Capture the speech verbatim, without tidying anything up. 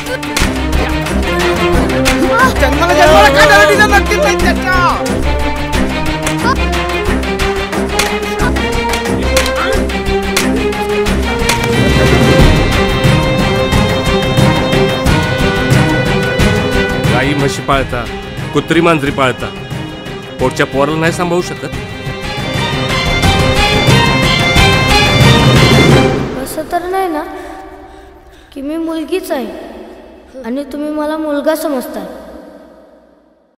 जन्माला जन्माला खाणारा तिचा नक्कीच नाही त्याच्या. गाई म्हशी पाळता, कुत्री मांजरी पाळता, पोटच्या पोराला नाही सांभाळू शकत. असं तर नाही ना की मी मुलगीच आहे आणि तुम्ही मला मुलगा समजताय.